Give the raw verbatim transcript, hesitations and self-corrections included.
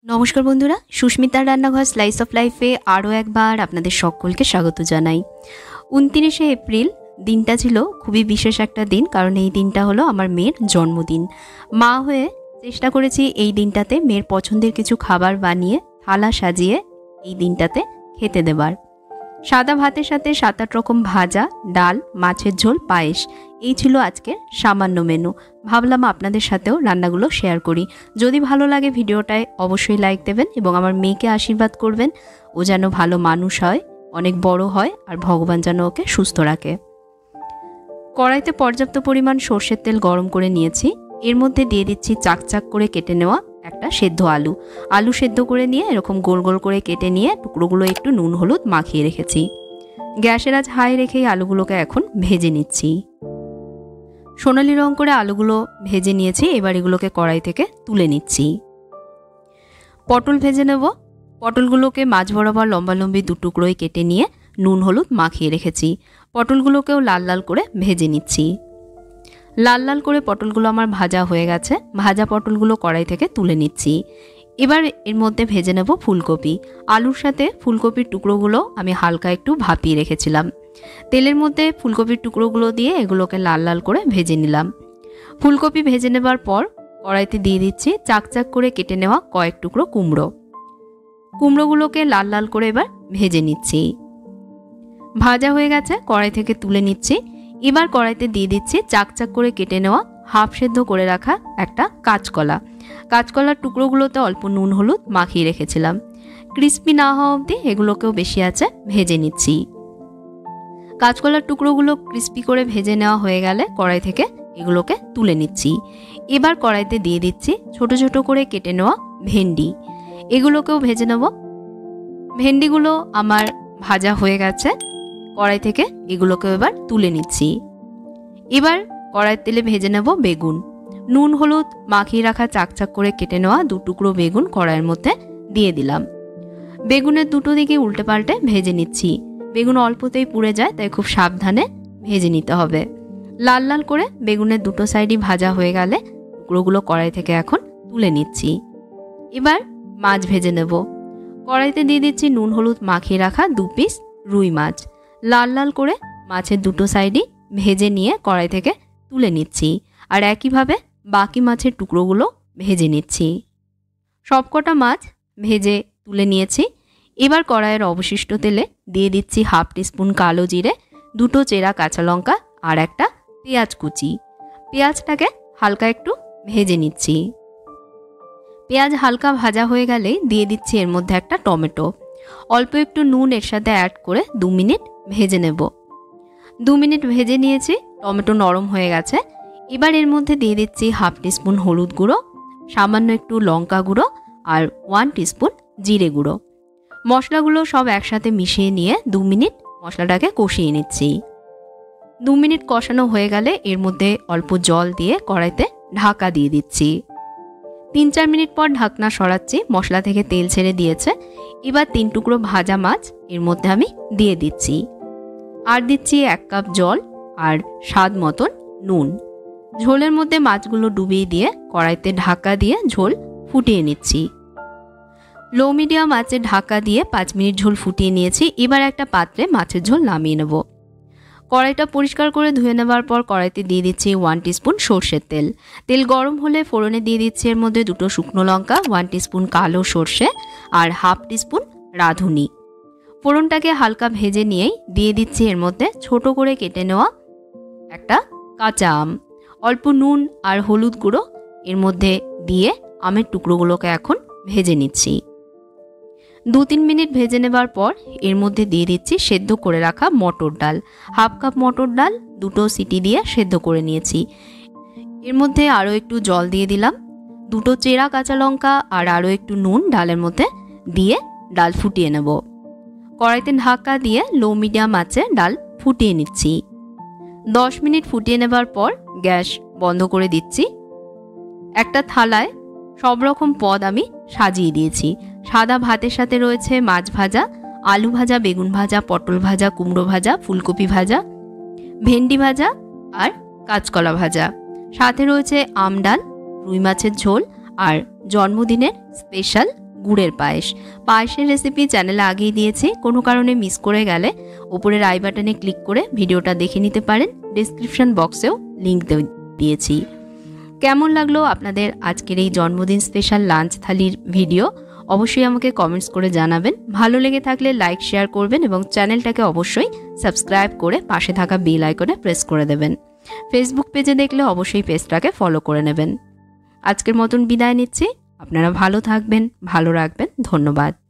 नमस्कार बंधुरा सुष्मितार रान्नाघर slice of लाइफे आरो एक बार आपनादेर सकलके स्वागत जानाई। उनत्रिशे एप्रिल दिनटा छिलो खूबই विशेष एक दिन, कारण এই দিনটা হলো আমার মেয়ের জন্মদিন। মা হয়ে চেষ্টা করেছি এই দিনটাতে মেয়ের পছন্দের কিছু খাবার বানিয়ে থালা সাজিয়ে এই দিনটাতে খেতে দেবার। সাদা ভাতের সাথে সাত আট রকম ভাজা, ডাল, মাছের ঝোল, পায়েস এই ছিল আজকের সামান্য মেনু। ভাবলাম আপনাদের সাথেও রান্নাগুলো শেয়ার করি। যদি ভালো লাগে ভিডিওটায় অবশ্যই লাইক দেবেন এবং আমার মেয়েকে আশীর্বাদ করবেন ও যেন ভালো মানুষ হয়, অনেক বড় হয় আর ভগবান যেন ওকে সুস্থ রাখে। কড়াইতে পর্যাপ্ত পরিমাণ সরষের তেল গরম করে নিয়েছি। এর মধ্যে দিয়ে দিচ্ছি চাকচাক করে কেটে নেওয়া একটা সেদ্ধ আলু। আলু সেদ্ধ করে নিয়ে এরকম গোল গোল করে কেটে নিয়ে টুকরোগুলো একটু নুন হলুদ মাখিয়ে রেখেছি। গ্যাসের আঁচ হাই রেখেই আলুগুলোকে এখন ভেজে নিচ্ছি। সোনালি রং করে আলুগুলো ভেজে নিয়েছি, এবার এগুলোকে কড়াই থেকে তুলে নিচ্ছি। পটল ভেজে নেব। পটলগুলোকে মাঝ বরাবর লম্বা লম্বি দু টুকরোই কেটে নিয়ে নুন হলুদ মাখিয়ে রেখেছি। পটলগুলোকেও লাল লাল করে ভেজে নিচ্ছি। লাল লাল করে পটলগুলো আমার ভাজা হয়ে গেছে। ভাজা পটলগুলো কড়াই থেকে তুলে নিচ্ছি। এবার এর মধ্যে ভেজে নেব ফুলকপি। আলুর সাথে ফুলকপির টুকরোগুলো আমি হালকা একটু ভাপিয়ে রেখেছিলাম। তেলের মধ্যে ফুলকপির টুকরোগুলো দিয়ে এগুলোকে লাল লাল করে ভেজে নিলাম। ফুলকপি ভেজে নেবার পর কড়াইতে দিয়ে দিচ্ছি চাকচাক করে কেটে নেওয়া কয়েক টুকরো কুমড়ো। কুমড়োগুলোকে লাল লাল করে এবার ভেজে নিচ্ছি। ভাজা হয়ে গেছে, কড়াই থেকে তুলে নিচ্ছি। এবার কড়াইতে দিয়ে দিচ্ছি চাকচাক করে কেটে নেওয়া হাফ সেদ্ধ করে রাখা একটা কাঁচকলা। কাঁচকলার টুকরোগুলোতে অল্প নুন হলুদ মাখিয়ে রেখেছিলাম। ক্রিস্পি না হওয়া অবধি এগুলোকেও বেশি আছে ভেজে নিচ্ছি। কাঁচকলার টুকরোগুলো ক্রিস্পি করে ভেজে নেওয়া হয়ে গেলে কড়াই থেকে এগুলোকে তুলে নিচ্ছি। এবার কড়াইতে দিয়ে দিচ্ছি ছোট ছোট করে কেটে নেওয়া ভেন্ডি। এগুলোকেও ভেজে নেব। ভেন্ডিগুলো আমার ভাজা হয়ে গেছে। কড়াই থেকে এগুলোকেও এবার তুলে নিচ্ছি। এবার কড়াইয়ের তেলে ভেজে নেব বেগুন। নুন হলুদ মাখিয়ে রাখা চাকচাক করে কেটে নেওয়া দু টুকরো বেগুন কড়াইয়ের মধ্যে দিয়ে দিলাম। বেগুনের দুটো দিকে উল্টে পাল্টে ভেজে নিচ্ছি। বেগুন অল্পতেই পুড়ে যায়, তাই খুব সাবধানে ভেজে নিতে হবে। লাল লাল করে বেগুনের দুটো সাইডই ভাজা হয়ে গেলে টুকরোগুলো কড়াই থেকে এখন তুলে নিচ্ছি। এবার মাছ ভেজে নেব। কড়াইতে দিয়ে দিচ্ছি নুন হলুদ মাখিয়ে রাখা দু পিস রুই মাছ। লাল লাল করে মাছের দুটো সাইডই ভেজে নিয়ে কড়াই থেকে তুলে নিচ্ছি। আর একইভাবে বাকি মাছের টুকরোগুলো ভেজে নিচ্ছি। সবকটা মাছ ভেজে তুলে নিয়েছি। এবার কড়াইয়ের অবশিষ্ট তেলে দিয়ে দিচ্ছি হাফ টিস্পুন কালো জিরে, দুটো চেরা কাঁচা লঙ্কা আর একটা পেঁয়াজ কুচি। পেঁয়াজটাকে হালকা একটু ভেজে নিচ্ছি। পেঁয়াজ হালকা ভাজা হয়ে গেলেই দিয়ে দিচ্ছি এর মধ্যে একটা টমেটো। অল্প একটু নুন এর সাথে অ্যাড করে দু মিনিট ভেজে নেব। দু মিনিট ভেজে নিয়েছি, টমেটো নরম হয়ে গেছে। এবার এর মধ্যে দিয়ে দিচ্ছি হাফ টিস্পুন হলুদ গুঁড়ো, সামান্য একটু লঙ্কা গুঁড়ো আর ওয়ান টিস্পুন জিরে গুঁড়ো। মশলাগুলো সব একসাথে মিশিয়ে নিয়ে দু মিনিট মশলাটাকে কষিয়ে নিচ্ছি। দু মিনিট কষানো হয়ে গেলে এর মধ্যে অল্প জল দিয়ে কড়াইতে ঢাকা দিয়ে দিচ্ছি। তিন চার মিনিট পর ঢাকনা সরাচ্ছি। মশলা থেকে তেল ছেড়ে দিয়েছে। এবার তিন টুকরো ভাজা মাছ এর মধ্যে আমি দিয়ে দিচ্ছি। আর দিচ্ছি এক কাপ জল আর স্বাদ মতন নুন। ঝোলের মধ্যে মাছগুলো ডুবিয়ে দিয়ে কড়াইতে ঢাকা দিয়ে ঝোল ফুটিয়ে নিচ্ছি। লো মিডিয়াম আঁচে ঢাকা দিয়ে পাঁচ মিনিট ঝোল ফুটিয়ে নিয়েছি। এবার একটা পাত্রে মাছের ঝোল নামিয়ে নেব। কড়াইটা পরিষ্কার করে ধুয়ে নেবার পর কড়াইতে দিয়ে দিচ্ছি ওয়ান টিস্পুন সর্ষের তেল। তেল গরম হলে ফোড়নে দিয়ে দিচ্ছি এর মধ্যে দুটো শুকনো লঙ্কা, ওয়ান টিস্পুন কালো সর্ষে আর হাফ টিস্পুন রাঁধুনি। ফোড়নটাকে হালকা ভেজে নিয়েই দিয়ে দিচ্ছি এর মধ্যে ছোট করে কেটে নেওয়া একটা কাঁচা আম। অল্প নুন আর হলুদ গুঁড়ো এর মধ্যে দিয়ে আমের টুকরোগুলোকে এখন ভেজে নিচ্ছি। দু তিন মিনিট ভেজে নেবার পর এর মধ্যে দিয়ে দিচ্ছি সেদ্ধ করে রাখা মটর ডাল। হাফ কাপ মটর ডাল দুটো সিটি দিয়ে সেদ্ধ করে নিয়েছি। এর মধ্যে আরও একটু জল দিয়ে দিলাম। দুটো চেরা কাঁচা লঙ্কা আর আরও একটু নুন ডালের মধ্যে দিয়ে ডাল ফুটিয়ে নেব। কড়াইতে ঢাকা দিয়ে লো মিডিয়াম আঁচে ডাল ফুটিয়ে নিচ্ছি। দশ মিনিট ফুটিয়ে নেবার পর গ্যাস বন্ধ করে দিচ্ছি। একটা থালায় সব রকম পদ আমি সাজিয়ে দিয়েছি। সাদা ভাতের সাথে রয়েছে মাছ ভাজা, আলু ভাজা, বেগুন ভাজা, পটল ভাজা, কুমড়ো ভাজা, ফুলকপি ভাজা, ভেন্ডি ভাজা আর কাঁচকলা ভাজা। সাথে রয়েছে আম ডাল, রুই মাছের ঝোল আর জন্মদিনের স্পেশাল গুড়ের পায়েস। পায়েসের রেসিপি চ্যানেলে আগেই দিয়েছি, কোনো কারণে মিস করে গেলে উপরের আই বাটনে ক্লিক করে ভিডিওটা দেখে নিতে পারেন। ডিসক্রিপশন বক্সেও লিঙ্ক দিয়েছি। কেমন লাগলো আপনাদের আজকের এই জন্মদিন স্পেশাল লাঞ্চ থালির ভিডিও অবশ্যই আমাকে কমেন্টস করে জানাবেন। ভালো লেগে থাকলে লাইক শেয়ার করবেন এবং চ্যানেলটাকে অবশ্যই সাবস্ক্রাইব করে পাশে থাকা বেল আইকনে প্রেস করে দেবেন। ফেসবুক পেজে দেখলে অবশ্যই পেজটাকে ফলো করে নেবেন। আজকের মতন বিদায় নিচ্ছি। আপনারা ভালো থাকবেন, ভালো রাখবেন। ধন্যবাদ।